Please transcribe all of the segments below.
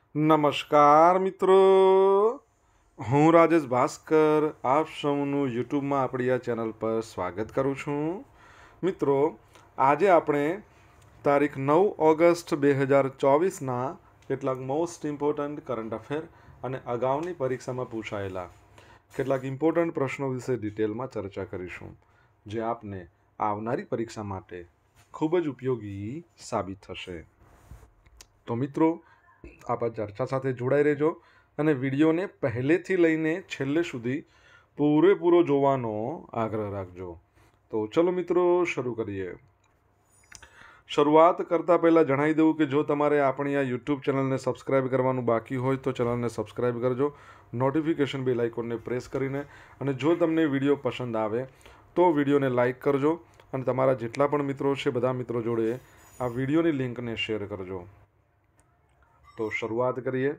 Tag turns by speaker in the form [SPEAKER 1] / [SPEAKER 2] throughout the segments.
[SPEAKER 1] નમસ્કાર મિત્રો, હું રાજેશ ભાસ્કર આપ સૌનું યુટ્યુબમાં આપણી આ ચેનલ પર સ્વાગત કરું છું. મિત્રો, આજે આપણે તારીખ 9 ઓગસ્ટ 2024ના કેટલાક મોસ્ટ ઇમ્પોર્ટન્ટ કરંટ અફેર અને અગાઉની પરીક્ષામાં પૂછાયેલા કેટલાક ઇમ્પોર્ટન્ટ પ્રશ્નો વિશે ડિટેલમાં ચર્ચા કરીશું, જે આપને આવનારી પરીક્ષા માટે ખૂબ જ ઉપયોગી સાબિત થશે. તો મિત્રો, આપ આ ચર્ચા સાથે જોડાઈ રહેજો અને વિડીયોને પહેલેથી લઈને છેલ્લે સુધી પૂરેપૂરો જોવાનો આગ્રહ રાખજો. તો ચલો મિત્રો, શરૂ કરીએ. શરૂઆત કરતાં પહેલાં જણાવી દઉં કે જો તમારે આપણી આ યુટ્યુબ ચેનલને સબસ્ક્રાઇબ કરવાનું બાકી હોય તો ચેનલને સબસ્ક્રાઇબ કરજો, નોટિફિકેશન બેલ આઇકોનને પ્રેસ કરીને. અને જો તમને વિડીયો પસંદ આવે તો વિડીયોને લાઇક કરજો અને તમારા જેટલા પણ મિત્રો છે બધા મિત્રો જોડે આ વિડીયોની લિંકને શેર કરજો. તો શરૂઆત કરીએ.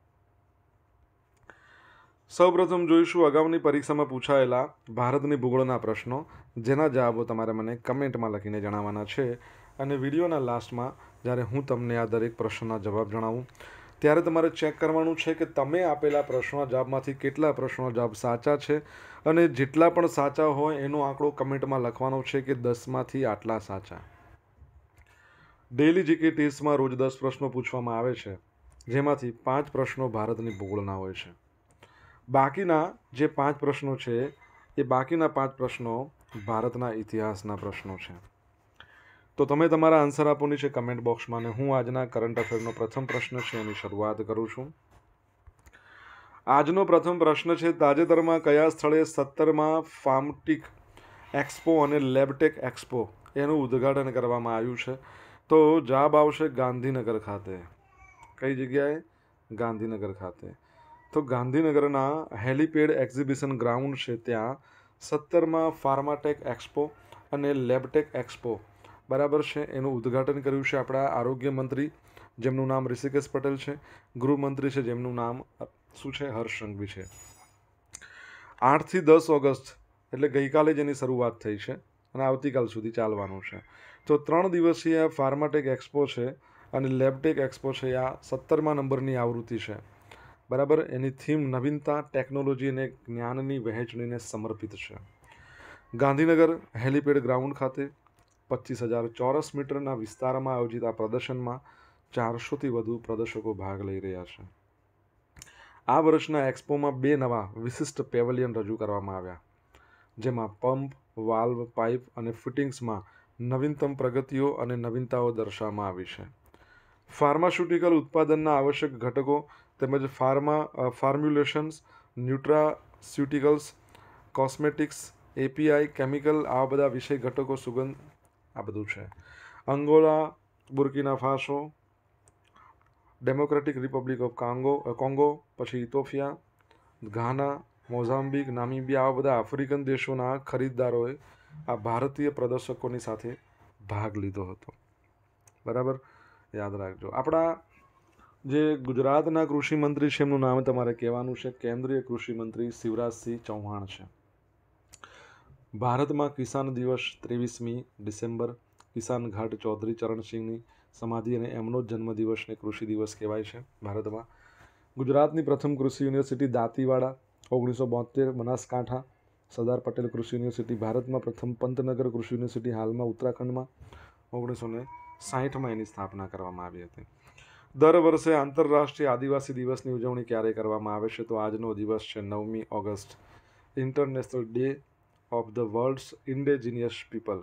[SPEAKER 1] સૌપ્રથમ જોઈશું અગાઉની પરીક્ષામાં પૂછાયેલા ભારતની ભૂગોળના પ્રશ્નો, જેના જવાબો તમારે મને કમેન્ટમાં લખીને જણાવવાના છે. અને વિડીયોના લાસ્ટમાં જ્યારે હું તમને આ દરેક પ્રશ્નના જવાબ જણાવું ત્યારે તમારે ચેક કરવાનું છે કે તમે આપેલા પ્રશ્નના જવાબમાંથી કેટલા પ્રશ્નોના જવાબ સાચા છે, અને જેટલા પણ સાચા હોય એનો આંકડો કમેન્ટમાં લખવાનો છે કે 10માંથી આટલા સાચા. ડેઇલી જીકે ટેસ્ટમાં રોજ 10 પ્રશ્નો પૂછવામાં આવે છે, જેમાંથી 5 પ્રશ્નો ભારતની ભૂગોળના હોય છે. બાકીના જે 5 પ્રશ્નો છે એ બાકીના 5 પ્રશ્નો ભારતના ઇતિહાસના પ્રશ્નો છે. તો તમે તમારા આન્સર આપો નીચે કમેન્ટ બોક્સમાં, અને હું આજના કરંટ અફેરનો પ્રથમ પ્રશ્ન છે એની શરૂઆત કરું છું. આજનો પ્રથમ પ્રશ્ન છે, તાજેતરમાં કયા સ્થળે 17મા ફાર્મટેક એક્સપો અને લેબટેક એક્સપો એનું ઉદ્ઘાટન કરવામાં આવ્યું છે? તો જવાબ આવશે ગાંધીનગર ખાતે. કઈ જગ્યાએ? ગાંધીનગર ખાતે. તો ગાંધીનગરના હેલિપેડ એક્ઝિબિશન ગ્રાઉન્ડ છે, ત્યાં 17મા ફાર્માટેક એક્સપો અને લેબટેક એક્સપો બરાબર છે એનું ઉદ્ઘાટન કર્યું છે આપણા આરોગ્ય મંત્રી, જેમનું નામ ઋષિકેશ પટેલ છે. ગૃહમંત્રી છે, જેમનું નામ શું છે? હર્ષ સંઘવી છે. 8થી 10 ઓગસ્ટ એટલે ગઈકાલે જ એની શરૂઆત થઈ છે અને આવતીકાલ સુધી ચાલવાનું છે. તો 3 દિવસીય ફાર્માટેક એક્સપો છે અને લેબટેક એક્સપો છે, આ 17મા નંબરની આવૃત્તિ છે બરાબર. એની થીમ નવીનતા, ટેકનોલોજી અને જ્ઞાનની વહેંચણીને સમર્પિત છે. ગાંધીનગર હેલિપેડ ગ્રાઉન્ડ ખાતે 25,000 ચોરસ મીટરના વિસ્તારમાં આયોજિત આ પ્રદર્શનમાં 400થી વધુ પ્રદર્શકો ભાગ લઈ રહ્યા છે. આ વર્ષના એક્સપોમાં 2 નવા વિશિષ્ટ પેવેલિયન રજૂ કરવામાં આવ્યા, જેમાં પંપ, વાલ્વ, પાઇપ અને ફિટિંગ્સમાં નવીનતમ પ્રગતિઓ અને નવીનતાઓ દર્શાવવામાં આવી છે. ફાર્માસ્યુટિકલ ઉત્પાદનના આવશ્યક ઘટકો તેમજ formulations, nutraceuticals, cosmetics, API, chemical, આવા બધા વિષય ઘટકો, સુગંધ, આ બધું છે. Angola, Burkina Faso, Democratic Republic of Congo, પછી ઇથોપિયા, ઘાના, મોઝામ્બિક, નામીબિયા, આવા બધા આફ્રિકન દેશોના ખરીદદારોએ આ ભારતીય પ્રદર્શકોની સાથે ભાગ લીધો હતો બરાબર. યાદ રાખજો. આપણા જે ગુજરાતના કૃષિ મંત્રી છે એમનું નામ તમારે કહેવાનું છે, કેન્દ્રીય કૃષિ મંત્રી શિવરાજસિંહ ચૌહાણ છે. ભારતમાં કિસાન દિવસ 23મી ડિસેમ્બર, કિસાન ઘાટ ચૌધરી ચરણસિંહની સમાધિ અને એમનો જ જન્મદિવસને કૃષિ દિવસ કહેવાય છે ભારતમાં. ગુજરાતની પ્રથમ કૃષિ યુનિવર્સિટી દાંતીવાડા 1972, બનાસકાંઠા સરદાર પટેલ કૃષિ યુનિવર્સિટી. ભારતમાં પ્રથમ પંતનગર કૃષિ યુનિવર્સિટી હાલમાં ઉત્તરાખંડમાં 1960માં એની સ્થાપના કરવામાં આવી હતી. દર વર્ષે આંતરરાષ્ટ્રીય આદિવાસી દિવસની ઉજવણી ક્યારે કરવામાં આવે છે? તો આજનો દિવસ છે 9મી August, International Day of the World's Indigenous People.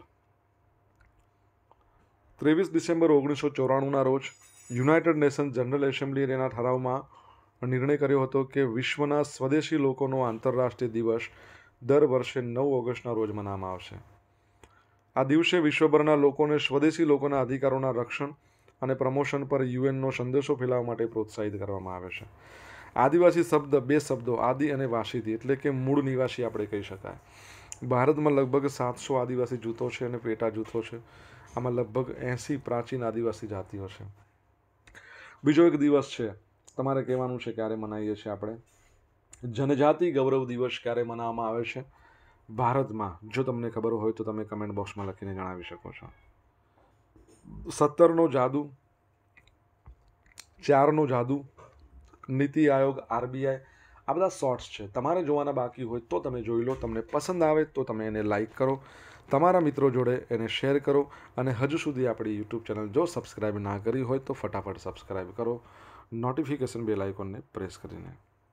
[SPEAKER 1] 23 December 1994ના રોજ યુનાઇટેડ નેશન જનરલ એસેમ્બલી એના ઠરાવમાં નિર્ણય કર્યો હતો કે વિશ્વના સ્વદેશી લોકોનો આંતરરાષ્ટ્રીય દિવસ દર વર્ષે 9 ઓગસ્ટના રોજ મનાવવામાં આવશે. આ દિવસે વિશ્વભરના લોકોને સ્વદેશી લોકોના અધિકારોના રક્ષણ અને પ્રમોશન પર યુએનનો સંદેશો ફેલાવવા માટે પ્રોત્સાહિત કરવામાં આવે છે. આદિવાસી શબ્દ 2 શબ્દો, આદિ અને વાસીથી, એટલે કે મૂળ નિવાસી આપણે કહી શકાય. ભારતમાં લગભગ 700 આદિવાસી જૂથો છે અને પેટા જૂથો છે. આમાં લગભગ 80 પ્રાચીન આદિવાસી જાતિઓ છે. બીજો એક દિવસ છે, તમારે કહેવાનું છે ક્યારે મનાવીએ છીએ આપણે. જનજાતિ ગૌરવ દિવસ ક્યારે મનાવવામાં આવે છે ભારતમાં? જો તમને ખબર હોય તો તમે કમેન્ટ બોક્સમાં લખીને જણાવી શકો છો. 17નો જાદુ, 4નો જાદુ, નીતિ આયોગ, RBI, આ બધા શોર્ટ્સ છે. તમારે જોવાના બાકી હોય તો તમે જોઈ લો. તમને પસંદ આવે તો તમે એને લાઈક કરો, તમારા મિત્રો જોડે એને શેર કરો, અને હજુ સુધી આપણી યુટ્યુબ ચેનલ જો સબસ્ક્રાઈબ ના કરી હોય તો ફટાફટ સબસ્ક્રાઈબ કરો, નોટિફિકેશન બેલ આઇકોનને પ્રેસ કરીને.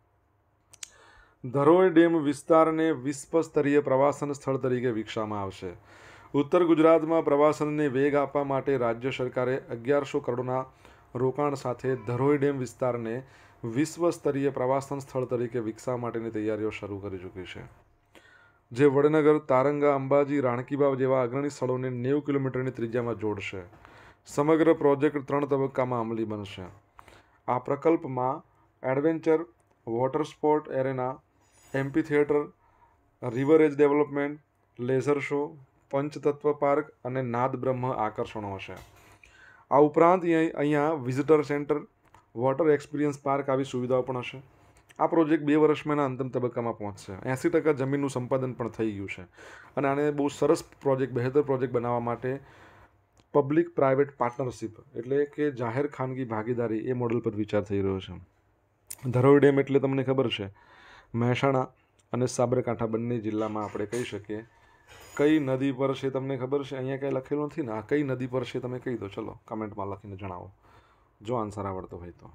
[SPEAKER 1] ધરોઈ ડેમ વિસ્તારને વિશ્વ સ્તરીય પ્રવાસન સ્થળ તરીકે વિકસાવવામાં આવશે. ઉત્તર ગુજરાતમાં પ્રવાસનને વેગ આપવા માટે રાજ્ય સરકારે 1100 કરોડના રોકાણ સાથે ધરોઈ ડેમ વિસ્તારને વિશ્વ સ્તરીય પ્રવાસન સ્થળ તરીકે વિકસાવવા માટેની તૈયારીઓ શરૂ કરી ચૂકી છે, જે વડનગર, તારંગા, અંબાજી, રાણકીવાવ જેવા અગ્રણી સ્થળોને 90 કિલોમીટરની ત્રિજ્યામાં જોડશે. સમગ્ર પ્રોજેક્ટ 3 તબક્કામાં અમલી બનશે. આ પ્રકલ્પમાં adventure, water sport arena, amphi theatre, river edge development, leisure show, Panchtatva park અને નાદ બ્રહ્મ આકર્ષણો હશે. આ ઉપરાંત અહીંયા visitor centre, water experience park આવી સુવિધાઓ પણ હશે. આ પ્રોજેક્ટ 2 વર્ષમાં અંતિમ તબક્કામાં પહોંચશે. 80% જમીનનું સંપાદન પણ થઈ ગયું છે, અને આને બહુ સરસ પ્રોજેક્ટ, બહેતર પ્રોજેક્ટ બનાવવા માટે પબ્લિક પ્રાઇવેટ પાર્ટનરશિપ એટલે કે જાહેર ખાનગી ભાગીદારી એ મોડલ પર વિચાર થઈ રહ્યો છે. ધરોઈ ડેમ એટલે તમને ખબર છે, મહેસાણા અને સાબરકાંઠા બંને જિલ્લામાં આપણે કહી શકીએ. કઈ નદી પર છે તમને ખબર છે? અહીંયા કંઈ લખેલું નથી ને. આ કઈ નદી પર છે તમે કહી દો, ચલો કમેન્ટમાં લખીને જણાવો જો આન્સર આવડતો હોય તો.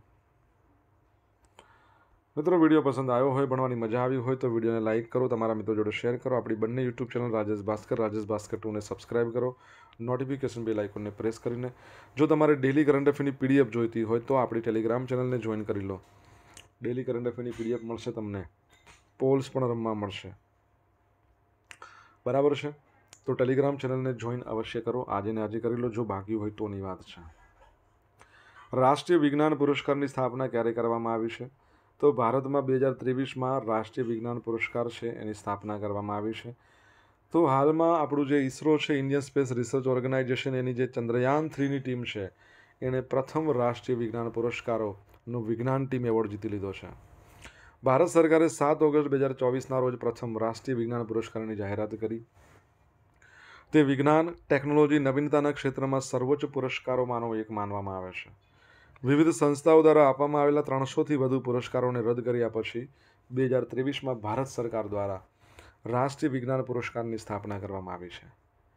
[SPEAKER 1] મિત્રો, વિડીયો પસંદ આવ્યો હોય, ભણવાની મજા આવી હોય તો વિડીયોને લાઇક કરો, તમારા મિત્રો જોડે શેર કરો. આપણી બંને યુટ્યુબ ચેનલ રાજેશ ભાસ્કર 2ને સબસ્ક્રાઇબ કરો, નોટિફિકેશન બેલ આઇકોનને પ્રેસ કરીને. જો તમારે ડેલી કરંટ અફેરની PDF જોઈતી હોય તો આપણી ટેલિગ્રામ ચેનલને જોઈન કરી લો. ડેલી કરંટ અફેરની PDF મળશે તમને, પોલ્સ પણ રમવા મળશે. બરાબર છે? તો ટેલિગ્રામ ચેનલને જોઈન અવશ્ય કરો. આજે ને આજે કરી લો, જો બાકી હોય તોની વાત છે. રાષ્ટ્રીય વિજ્ઞાન પુરસ્કારની સ્થાપના ક્યારે કરવામાં આવી છે? તો ભારતમાં 2023માં રાષ્ટ્રીય વિજ્ઞાન પુરસ્કાર છે એની સ્થાપના કરવામાં આવી છે. તો હાલમાં આપણું જે ISRO છે, ઇન્ડિયન સ્પેસ રિસર્ચ ઓર્ગેનાઇઝેશન, એની જે ચંદ્રયાન 3ની ટીમ છે, એણે પ્રથમ રાષ્ટ્રીય વિજ્ઞાન પુરસ્કારોનો વિજ્ઞાન ટીમ એવોર્ડ જીતી લીધો છે. ભારત સરકારે 7 ઓગસ્ટ 2024ના રોજ પ્રથમ રાષ્ટ્રીય વિજ્ઞાન પુરસ્કારની જાહેરાત કરી. તે વિજ્ઞાન, ટેકનોલોજી, નવીનતાના ક્ષેત્રમાં સર્વોચ્ચ પુરસ્કારોમાંનો એક માનવામાં આવે છે. વિવિધ સંસ્થાઓ દ્વારા આપવામાં આવેલા 300થી વધુ પુરસ્કારોને રદ કર્યા પછી 2023માં ભારત સરકાર દ્વારા રાષ્ટ્રીય વિજ્ઞાન પુરસ્કારની સ્થાપના કરવામાં આવી છે.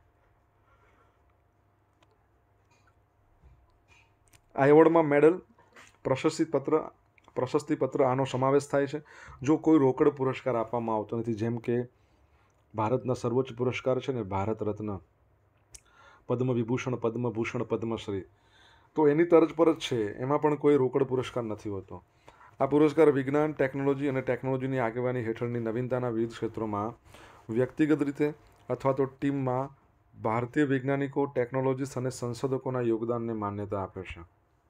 [SPEAKER 1] આ એવોર્ડમાં મેડલ, પ્રશસ્તિપત્ર આનો સમાવેશ થાય છે. જો કોઈ રોકડ પુરસ્કાર આપવામાં આવતો નથી, જેમ કે ભારતના સર્વોચ્ચ પુરસ્કાર છે ને, ભારત રત્ન, પદ્મ વિભૂષણ, પદ્મભૂષણ, પદ્મશ્રી, તો એની તર્જ પર જ છે. એમાં પણ કોઈ રોકડ પુરસ્કાર નથી હોતો. આ પુરસ્કાર વિજ્ઞાન, ટેકનોલોજી અને ટેકનોલોજીની આગેવાની હેઠળની નવીનતાના વિવિધ ક્ષેત્રોમાં વ્યક્તિગત રીતે અથવા તો ટીમમાં ભારતીય વૈજ્ઞાનિકો, ટેકનોલોજીસ્ટ અને સંશોધકોના યોગદાનને માન્યતા આપે છે.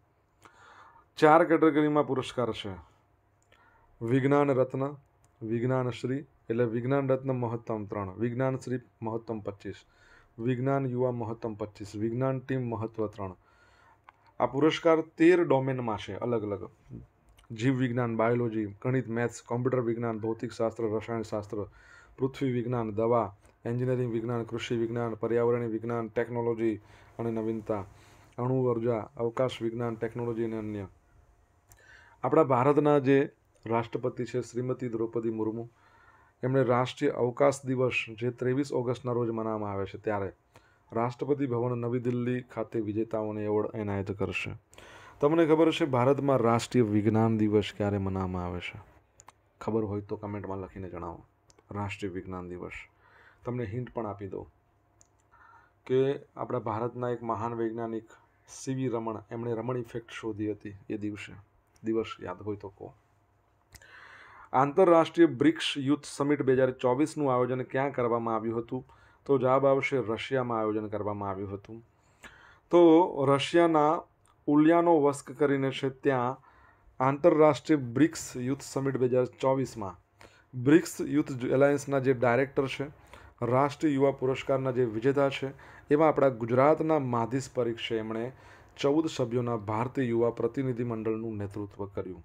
[SPEAKER 1] 4 કેટેગરીમાં પુરસ્કાર છે: વિજ્ઞાન રત્ન, વિજ્ઞાન શ્રી એટલે વિજ્ઞાન રત્ન મહત્તમ 3, વિજ્ઞાન શ્રી મહત્તમ 25, વિજ્ઞાન યુવા મહત્તમ 25, વિજ્ઞાન ટીમ મહત્વ 3. આ પુરસ્કાર 13 ડોમેનમાં છે, અલગ અલગ: જીવ વિજ્ઞાન, બાયોલોજી, ગણિત, મેથ્સ, કોમ્પ્યુટર વિજ્ઞાન, ભૌતિકશાસ્ત્ર, રસાયણશાસ્ત્ર, પૃથ્વી વિજ્ઞાન, દવા, એન્જિનિયરિંગ વિજ્ઞાન, કૃષિ વિજ્ઞાન, પર્યાવરણીય વિજ્ઞાન, ટેકનોલોજી અને નવીનતા, અણુ ઉર્જા, અવકાશ વિજ્ઞાન, ટેકનોલોજી અને અન્ય. આપણા ભારતના જે રાષ્ટ્રપતિ છે શ્રીમતી દ્રૌપદી મુર્મુ, એમણે રાષ્ટ્રીય અવકાશ દિવસ જે 23 ઓગસ્ટના રોજ મનાવવામાં આવે છે, ત્યારે રાષ્ટ્રપતિ ભવન નવી દિલ્હી ખાતે વિજેતાઓને એવોર્ડ એનાયત કરશે. તમને ખબર છે ભારતમાં રાષ્ટ્રીય વિજ્ઞાન દિવસ ક્યારે મનાવવામાં આવે છે? ખબર હોય તો કમેન્ટમાં લખીને જણાવો. રાષ્ટ્રીય વિજ્ઞાન દિવસ તમને હિન્ટ પણ આપી દઉં કે આપણા ભારતના એક મહાન વૈજ્ઞાનિક CV રમણ, એમણે રમણ ઇફેક્ટ શોધી હતી. એ દિવસ યાદ હોય તો કહો. આંતરરાષ્ટ્રીય બ્રિક્સ યુથ સમિટ 2024નું આયોજન ક્યાં કરવામાં આવ્યું હતું? તો જવાબ આવશે રશિયામાં આયોજન કરવામાં આવ્યું હતું. તો રશિયાના ઉલ્યાનોવસ્ક કરીને છે, ત્યાં આંતરરાષ્ટ્રીય બ્રિક્સ યુથ સમિટ 2024માં બ્રિક્સ યુથ એલાયન્સના જે ડાયરેક્ટર છે, રાષ્ટ્રીય યુવા પુરસ્કારના જે વિજેતા છે, એવા આપણા ગુજરાતના માધીસ પરીખ છે, એમણે 14 સભ્યોના ભારતીય યુવા પ્રતિનિધિ મંડળનું નેતૃત્વ કર્યું.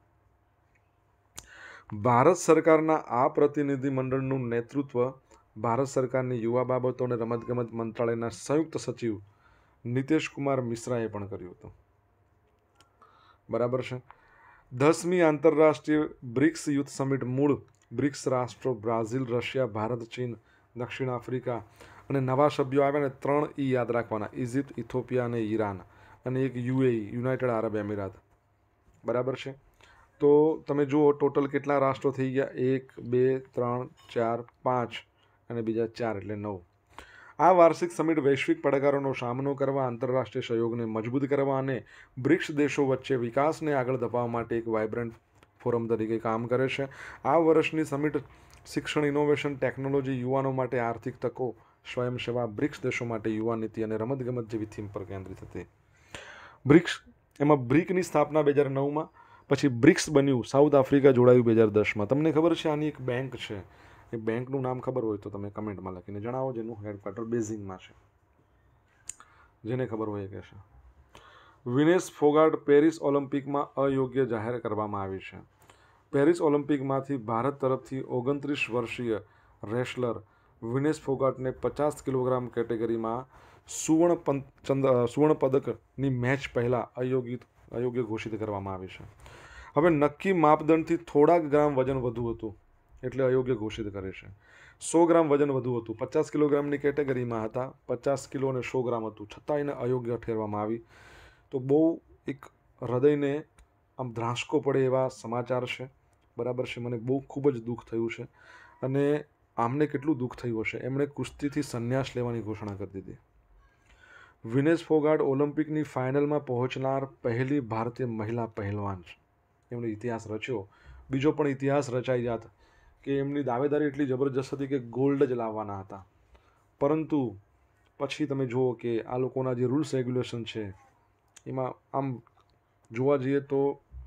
[SPEAKER 1] ભારત સરકારના આ પ્રતિનિધિ મંડળનું નેતૃત્વ ભારત સરકારની યુવા બાબતો અને રમતગમત મંત્રાલયના સંયુક્ત સચિવ નિતેશ કુમાર મિશ્રાએ પણ કર્યું હતું. બરાબર છે? 10મી આંતરરાષ્ટ્રીય બ્રિક્સ યુથ સમિટ મૂળ બ્રિક્સ રાષ્ટ્રો બ્રાઝિલ, રશિયા, ભારત, ચીન, દક્ષિણ આફ્રિકા અને નવા સભ્યો આવ્યા ને 3 યાદ રાખવાના: ઇજિપ્ત, ઇથોપિયા અને ઈરાન, અને એક યુએઈ, યુનાઇટેડ આરબ એમિરાત. બરાબર છે. તો તમે જુઓ ટોટલ કેટલા રાષ્ટ્રો થઈ ગયા: 1 2 3 4 5 અને બીજા 4 એટલે 9. આ વાર્ષિક સમિટ વૈશ્વિક પડકારોનો સામનો કરવા, આંતરરાષ્ટ્રીય સહયોગને મજબૂત કરવા અને બ્રિક્સ દેશો વચ્ચે વિકાસને આગળ ધપાવવા માટે એક વાઇબ્રન્ટ ફોરમ તરીકે કામ કરે છે. આ વર્ષની સમિટ શિક્ષણ, ઇનોવેશન, ટેકનોલોજી, યુવાનો માટે આર્થિક તકો, સ્વયંસેવા, બ્રિક્સ દેશો માટે યુવા નીતિ અને રમતગમત જેવી થીમ પર કેન્દ્રિત હતી. બ્રિક્સ એમાં બ્રિકની સ્થાપના 2009માં, પછી બ્રિક્સ બન્યું, સાઉથ આફ્રિકા જોડાયું 2010માં. તમને ખબર છે આની એક બેંક છે, એ બેંકનું નામ ખબર હોય તો તમે કમેન્ટમાં લખીને જણાવો, જેનું હેડક્વાર્ટર બેઇજિંગમાં છે. જેને ખબર હોય એ કહેશે. વિનેશ ફોગાટ પેરિસ ઓલિમ્પિકમાં અયોગ્ય જાહેર કરવામાં આવી છે. પેરિસ ઓલિમ્પિકમાંથી ભારત તરફથી 29 વર્ષીય રેસલર વિનેશ ફોગાટને 50 કિલોગ્રામ કેટેગરીમાં સુવર્ણ પદકની મેચ પહેલાં અયોગ્ય ઘોષિત કરવામાં આવી છે. હવે નક્કી માપદંડથી થોડાક ગ્રામ વજન વધુ હતું એટલે અયોગ્ય ઘોષિત કરે છે. 100 ગ્રામ વજન વધુ હતું, 50 કિલોગ્રામની કેટેગરીમાં હતા, 50 કિલો અને 100 ગ્રામ હતું, છતાં એને અયોગ્ય ઠેરવામાં આવી. તો બહુ એક હૃદયને આમ ધ્રાસકો પડે એવા સમાચાર છે. બરાબર છે. મને બહુ ખૂબ જ દુઃખ થયું છે. અને આમને કેટલું દુઃખ થયું હશે, એમણે કુસ્તીથી સંન્યાસ લેવાની ઘોષણા કરી દીધી. વિનેશ ફોગાટ ઓલિમ્પિકની ફાઇનલમાં પહોંચનાર પહેલી ભારતીય મહિલા પહેલવાન છે. એમણે ઇતિહાસ રચ્યો. બીજો પણ ઇતિહાસ રચાઈ જાત કે એમની દાવેદારી એટલી જબરજસ્ત હતી કે ગોલ્ડ જ લાવવાના હતા. પરંતુ પછી તમે જુઓ કે આ લોકોના જે રૂલ્સ રેગ્યુલેશન છે એમાં આમ જોવા જઈએ તો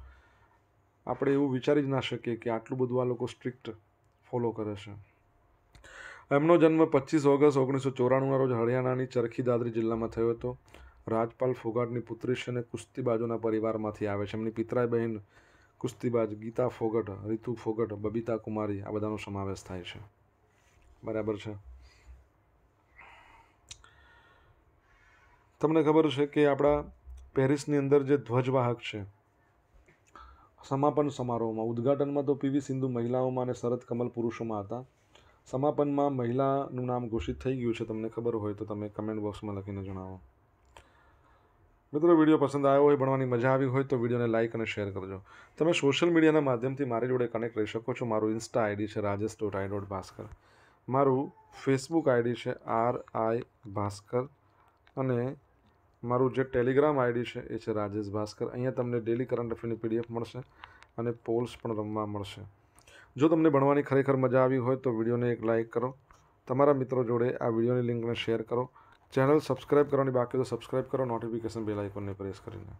[SPEAKER 1] આપણે એવું વિચારી જ ના શકીએ કે આટલું બધું આ લોકો સ્ટ્રિક્ટ ફોલો કરે છે. એમનો જન્મ 25 ઓગસ્ટ 1994ના રોજ હરિયાણાની ચરખી દાદરી જિલ્લામાં થયો હતો. રાજપાલ ફોગાટની પુત્રી છે અને કુસ્તીબાજોના પરિવારમાંથી આવે છે. એમની પિતરાઈ બહેન કુસ્તીબાજ ગીતા ફોગટ, રીતુ ફોગટ, બબીતા કુમારી, આ બધાનો સમાવેશ થાય છે. બરાબર છે. તમને ખબર છે કે આપણા પેરિસની અંદર જે ધ્વજવાહક છે, સમાપન સમારોહમાં ઉદ્ઘાટનમાં તો પીવી સિંધુ મહિલાઓમાં અને શરદ કમલ પુરુષોમાં હતા. સમાપનમાં મહિલાનું નામ ઘોષિત થઈ ગયું છે. તમને ખબર હોય તો તમે કમેન્ટ બોક્સમાં લખીને જણાવો. મિત્રો, વિડીયો પસંદ આવ્યો હોય, ભણવાની મજા આવી હોય તો વિડીયોને લાઇક અને શેર કરજો. તમે સોશિયલ મીડિયાના માધ્યમથી મારી જોડે કનેક્ટ રહી શકો છો. મારું ઇન્સ્ટા આઈડી છે rajesh.i.bhaskar. મારું ફેસબુક આઈડી છે RI ભાસ્કર, અને મારું જે ટેલિગ્રામ આઈડી છે એ છે રાજેશ ભાસ્કર. અહીંયા તમને ડેલી કરંટ અફેરની PDF મળશે અને પોલ્સ પણ રમવા મળશે. જો તમને ભણવાની ખરેખર મજા આવી હોય તો વિડીયોને એક લાઇક કરો, તમારા મિત્રો જોડે આ વિડીયોની લિંકને શેર કરો. ચેનલ સબસ્ક્રાઇબ કરવાની બાકી તો સબસ્ક્રાઇબ કરો, નોટિફિકેશન બેલ આઇકોનને પ્રેસ કરીને.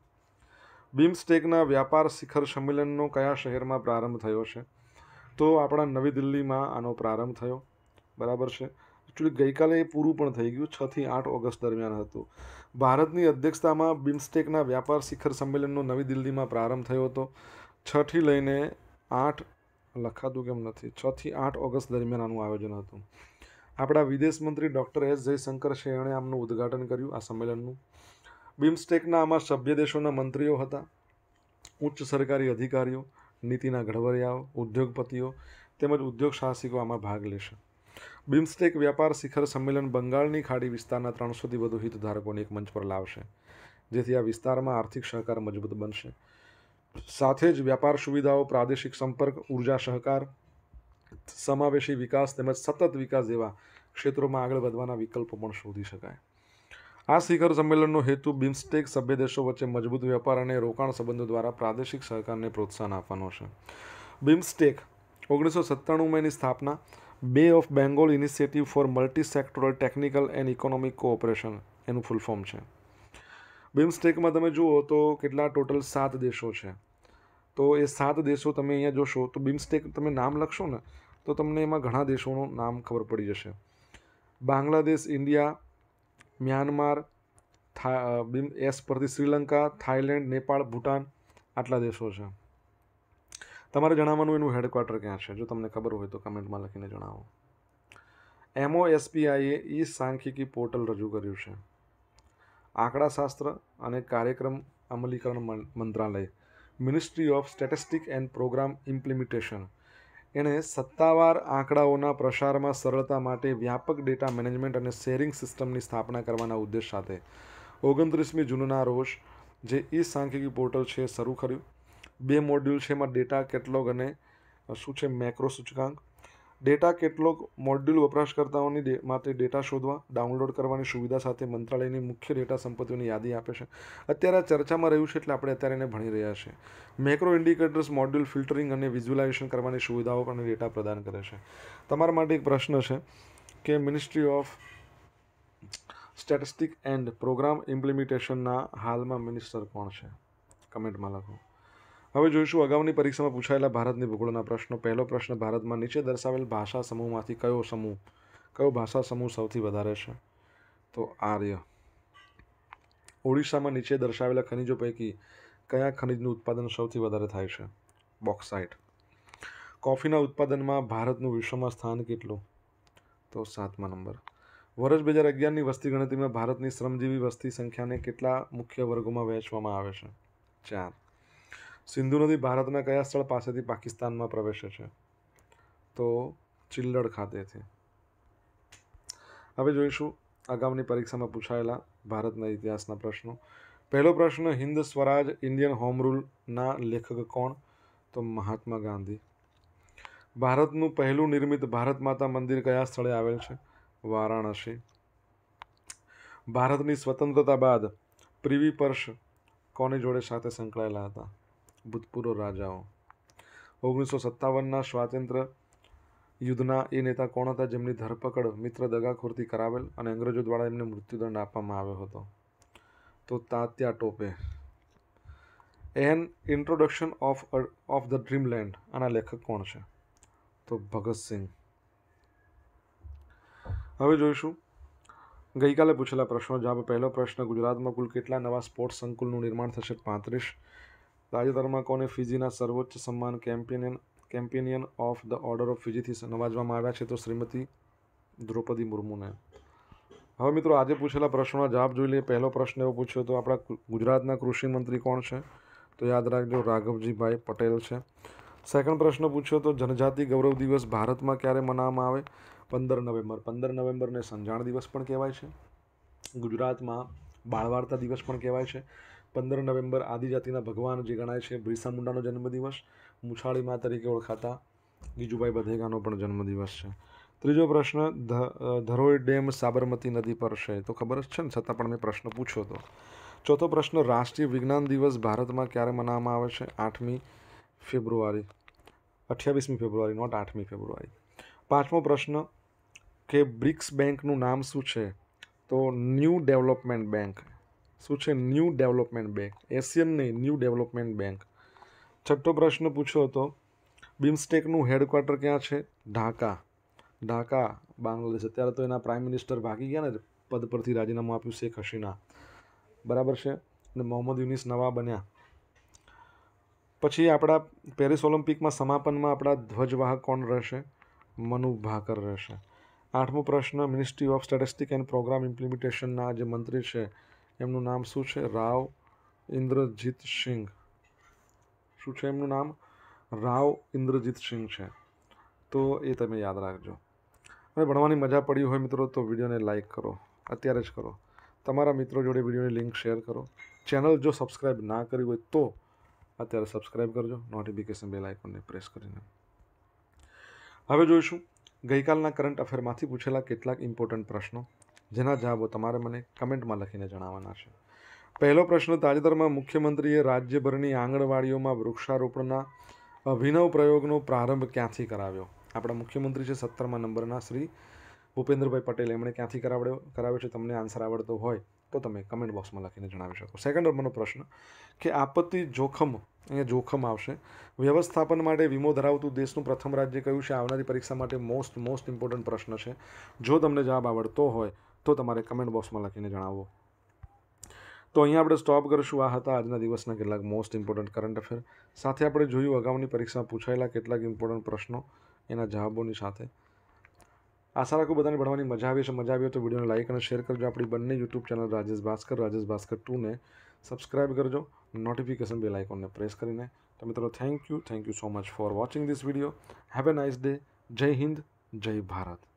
[SPEAKER 1] બિમસ્ટેકના વ્યાપાર શિખર સંમેલનનો કયા શહેરમાં પ્રારંભ થયો છે? તો આપણા નવી દિલ્હીમાં આનો પ્રારંભ થયો. બરાબર છે. એકચ્યુઅલી ગઈકાલે એ પૂરું પણ થઈ ગયું. 6 થી 8 ઓગસ્ટ દરમિયાન હતું. ભારતની અધ્યક્ષતામાં બિમસ્ટેકના વ્યાપાર શિખર સંમેલનનો નવી દિલ્હીમાં પ્રારંભ થયો હતો. 6 થી લઈને 8 લખાતું કેમ નથી 6 થી 8 ઓગસ્ટ દરમિયાન આનું આયોજન હતું. આપણા વિદેશ મંત્રી ડૉક્ટર S જયશંકર છે, એણે આમનું ઉદ્ઘાટન કર્યું આ સંમેલનનું. બિમસ્ટેકના આમાં સભ્ય દેશોના મંત્રીઓ હતા, ઉચ્ચ સરકારી અધિકારીઓ, નીતિના ઘડવૈયાઓ, ઉદ્યોગપતિઓ તેમજ ઉદ્યોગ સાહસિકો આમાં ભાગ લેશે. બિમસ્ટેક વ્યાપાર શિખર સંમેલન બંગાળની ખાડી વિસ્તારના 300થી વધુ હિતધારકોને એક મંચ પર લાવશે, જેથી આ વિસ્તારમાં આર્થિક સહકાર મજબૂત બનશે. સાથે જ વ્યાપાર સુવિધાઓ, પ્રાદેશિક સંપર્ક, ઉર્જા સહકાર, સમાવેશી વિકાસ તેમજ સતત વિકાસ જેવા ક્ષેત્રોમાં આગળ વધવાના વિકલ્પો પણ શોધી શકાય. આ શિખર સંમેલનનો હેતુ બિમસ્ટેક સભ્ય દેશો વચ્ચે મજબૂત વ્યાપાર અને રોકાણ સંબંધો દ્વારા પ્રાદેશિક સહકારને પ્રોત્સાહન આપવાનો છે. બિમસ્ટેક 1997માં એની સ્થાપના bay of Bengal initiative for multi sectoral technical and economic cooperation એનું ફૂલ ફોર્મ છે. બિમસ્ટેકમાં તમે જુઓ તો કેટલા ટોટલ 7 દેશો છે. તો એ 7 દેશો તમે અહીંયા જોશો તો બિમસ્ટેક તમે નામ લખશો ને તો તમને એમાં ઘણા દેશોનું નામ ખબર પડી જશે. બાંગ્લાદેશ, ઇન્ડિયા, મ્યાનમાર, એસ પરથી શ્રીલંકા, થાઈલેન્ડ, નેપાળ, ભૂટાન, આટલા દેશો છે. તમારે જણાવવાનું એનું હેડક્વાર્ટર ક્યાં છે. જો તમને ખબર હોય તો કમેન્ટમાં લખીને જણાવો. MOSPIએ ઈ સાંખ્યિકી પોર્ટલ રજૂ કર્યું છે. આંકડાશાસ્ત્ર અને કાર્યક્રમ અમલીકરણ મંત્રાલય ministry of statistic and programme implementation એણે સત્તાવાર આંકડાઓના પ્રસારમાં સરળતા માટે વ્યાપક ડેટા મેનેજમેન્ટ અને શેરિંગ સિસ્ટમની સ્થાપના કરવાના ઉદ્દેશ સાથે 29મી જૂનના રોજ જે ઈ સાંખ્યિકી પોર્ટલ છે શરૂ કર્યું. 2 મોડ્યુલ છે, એમાં ડેટા કેટલોગ અને શું છે મેક્રો સૂચકાંક. ડેટા કેટલોગ મોડ્યુલ વપરાશકર્તાઓની માટે ડેટા શોધવા, ડાઉનલોડ કરવાની સુવિધા સાથે મંત્રાલયની મુખ્ય ડેટા સંપત્તિઓની યાદી આપે છે. અત્યારે આ ચર્ચામાં રહ્યું છે એટલે આપણે અત્યારે એને ભણી રહ્યા છીએ. મેક્રો ઇન્ડિકેટર્સ મોડ્યુલ ફિલ્ટરિંગ અને વિઝ્યુલાઇઝેશન કરવાની સુવિધાઓ પણ ડેટા પ્રદાન કરે છે. તમારા માટે એક પ્રશ્ન છે કે ministry of statistic and programme ઇમ્પ્લિમેન્ટેશનના હાલમાં મિનિસ્ટર કોણ છે? કમેન્ટમાં લખો. હવે જોઈશું અગાઉની પરીક્ષામાં પૂછાયેલા ભારતની ભૂગોળના પ્રશ્નો. પહેલો પ્રશ્ન, ભારતમાં નીચે દર્શાવેલ ભાષા સમૂહમાંથી કયો ભાષા સમૂહ સૌથી વધારે છે? તો આર્ય. ઓડિશામાં નીચે દર્શાવેલા ખનિજો પૈકી કયા ખનિજનું ઉત્પાદન સૌથી વધારે થાય છે? બોક્સાઇટ. કોફીના ઉત્પાદનમાં ભારતનું વિશ્વમાં સ્થાન કેટલું? તો 7મા નંબર. વર્ષ 2011ની વસ્તી ગણતરીમાં ભારતની શ્રમજીવી વસ્તી સંખ્યાને કેટલા મુખ્ય વર્ગોમાં વહેંચવામાં આવે છે? 4. સિંધુ નદી ભારતના કયા સ્થળ પાસેથી પાકિસ્તાનમાં પ્રવેશે છે? તો ચિલ્લડ ખાતેથી. હવે જોઈશું આગામી પરીક્ષામાં પૂછાયેલા ભારતના ઇતિહાસના પ્રશ્નો. પહેલો પ્રશ્ન, હિન્દ સ્વરાજ ઇન્ડિયન હોમ રૂલના લેખક કોણ? તો મહાત્મા ગાંધી. ભારતનું પહેલું નિર્મિત ભારત માતા મંદિર કયા સ્થળે આવેલ છે? વારાણસી. ભારતની સ્વતંત્રતા બાદ પ્રિવી પર્સ કોની જોડે સાથે સંકળાયેલા હતા? ભૂતપૂર્વ રાજાઓ. 1957ના સ્વાતંત્ર્ય યુદ્ધના એ નેતા કોણ હતા જેમની ધરપકડ મિત્ર દગાખોરથી કરાવેલ અને અંગ્રેજો દ્વારા એમને મૃત્યુદંડ આપવામાં આવ્યો હતો? તો Tatya Tope. An introduction of the dreamland, આના લેખક કોણ છે? તો ભગતસિંહ. હવે જોઈશું ગઈકાલે પૂછેલા પ્રશ્નો જવાબ. પહેલો પ્રશ્ન, ગુજરાતમાં કુલ કેટલા નવા સ્પોર્ટ્સ સંકુલનું નિર્માણ થશે? 35. તાજેતરમાં કોને ફિજીના સર્વોચ્ચ સન્માન companion of the order of ફિજીથી નવાજવામાં આવ્યા છે? તો શ્રીમતી દ્રૌપદી મુર્મુને. હવે મિત્રો આજે પૂછેલા પ્રશ્નોના જવાબ જોઈ લઈએ. પહેલો પ્રશ્ન એવો પૂછ્યો તો આપણા ગુજરાતના કૃષિ મંત્રી કોણ છે? તો યાદ રાખજો, રાઘવજીભાઈ પટેલ છે. સેકન્ડ પ્રશ્ન પૂછ્યો તો જનજાતિ ગૌરવ દિવસ ભારતમાં ક્યારે મનાવવામાં આવે? 15 નવેમ્બર. 15 નવેમ્બરને સંજાણ દિવસ પણ કહેવાય છે. ગુજરાતમાં બાળવાર્તા દિવસ પણ કહેવાય છે. 15 નવેમ્બર આદિજાતિના ભગવાન જે ગણાય છે બિરસા મુંડાનો જન્મદિવસ. મૂછાળી મા તરીકે ઓળખાતા ગીજુભાઈ બધેગાનો પણ જન્મદિવસ છે. ત્રીજો પ્રશ્ન, ધરોઈ ડેમ સાબરમતી નદી પર છે. તો ખબર જ છે ને, છતાં પણ મેં પ્રશ્ન પૂછ્યો હતો. ચોથો પ્રશ્ન, રાષ્ટ્રીય વિજ્ઞાન દિવસ ભારતમાં ક્યારે મનાવવામાં આવે છે? 8મી ફેબ્રુઆરી. 28મી ફેબ્રુઆરી, નોટ 8મી ફેબ્રુઆરી. પાંચમો પ્રશ્ન કે બ્રિક્સ બેંકનું નામ શું છે? તો ન્યૂ ડેવલપમેન્ટ બેંક. શું છે? New development bank. એશિયન નહીં, ન્યૂ ડેવલપમેન્ટ બેંક. છઠ્ઠો પ્રશ્ન પૂછ્યો હતો, બિમ્સ્ટેકનું હેડક્વાર્ટર ક્યાં છે? ઢાકા, બાંગ્લાદેશ. અત્યારે તો એના પ્રાઇમ મિનિસ્ટર ભાગી ગયા ને, પદ પરથી રાજીનામું આપ્યું, શેખ હસીના. બરાબર છે. અને મોહમ્મદ યુનિસ નવા બન્યા. પછી આપણા પેરિસ ઓલિમ્પિકમાં સમાપનમાં આપણા ધ્વજવાહક કોણ રહેશે? મનુ ભાકર રહેશે. આઠમો પ્રશ્ન, ministry of statistic and programme ઇમ્પ્લિમેન્ટેશનના જે મંત્રી છે એમનું નામ શું છે? રાવ ઇન્દ્રજીત સિંઘ. શું છે એમનું નામ? રાવ ઇન્દ્રજીત સિંઘ છે. તો એ તમે યાદ રાખજો. અને ભણવાની મજા પડી હોય મિત્રો તો વિડીયોને લાઇક કરો, અત્યારે જ કરો. તમારા મિત્રો જોડે વિડીયોની લિંક શેર કરો. ચેનલ જો સબસ્ક્રાઈબ ના કરી હોય તો અત્યારે સબસ્ક્રાઈબ કરજો, નોટિફિકેશન બેલ આઇકોનને પ્રેસ કરીને. હવે જોઈશું ગઈકાલના કરંટ અફેરમાંથી પૂછેલા કેટલાક ઇમ્પોર્ટન્ટ પ્રશ્નો, જેના જવાબો તમારે મને કમેન્ટમાં લખીને જણાવવાના છે. પહેલો પ્રશ્ન, તાજેતરમાં મુખ્યમંત્રીએ રાજ્યભરની આંગણવાડીઓમાં વૃક્ષારોપણના અભિનવ પ્રયોગનો પ્રારંભ ક્યાંથી કરાવ્યો? આપણા મુખ્યમંત્રી છે 17મા નંબરના શ્રી ભૂપેન્દ્રભાઈ પટેલ. એમણે ક્યાંથી કરાવ્યો છે? તમને આન્સર આવડતો હોય તો તમે કમેન્ટ બોક્સમાં લખીને જણાવી શકો. સેકન્ડ નંબરનો પ્રશ્ન કે આપત્તિ જોખમ, અહીંયા જોખમ આવશે, વ્યવસ્થાપન માટે વીમો ધરાવતું દેશનું પ્રથમ રાજ્ય કયું છે? આવનારી પરીક્ષા માટે મોસ્ટ ઇમ્પોર્ટન્ટ પ્રશ્ન છે. જો તમને જવાબ આવડતો હોય તો તમારે કમેન્ટ બોક્સમાં લખીને જણાવો. તો અહીંયા આપણે સ્ટોપ કરીશું. આ હતા આજના દિવસના કેટલાક મોસ્ટ ઇમ્પોર્ટન્ટ કરંટ અફેર. સાથે આપણે જોયું અગાઉની પરીક્ષામાં પૂછાયેલા કેટલાક ઇમ્પોર્ટન્ટ પ્રશ્નો એના જવાબોની સાથે. આશા રાખું બધાને ભણવાની મજા આવી છે. મજા આવી તો વિડીયોને લાઇક અને શેર કરજો. આપણી બંને યુટ્યુબ ચેનલ રાજેશ ભાસ્કર 2ને સબસ્ક્રાઈબ કરજો. નોટિફિકેશન બેલ આઇકોનને પ્રેસ કરીને. તો મિત્રો thank you so much for watching this video. Have a nice day. જય હિન્દ, જય ભારત.